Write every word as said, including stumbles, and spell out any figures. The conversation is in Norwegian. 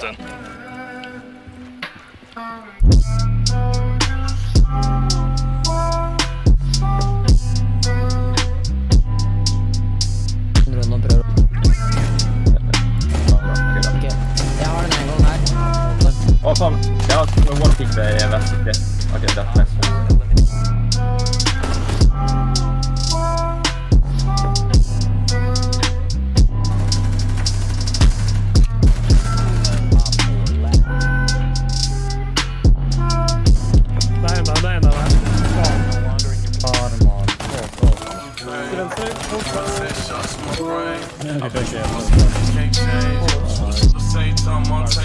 den. Nå prøver du. Ok, jeg har den en gang her. Å faen, jeg har one kick ved vest. Ok, det er nice. Montage.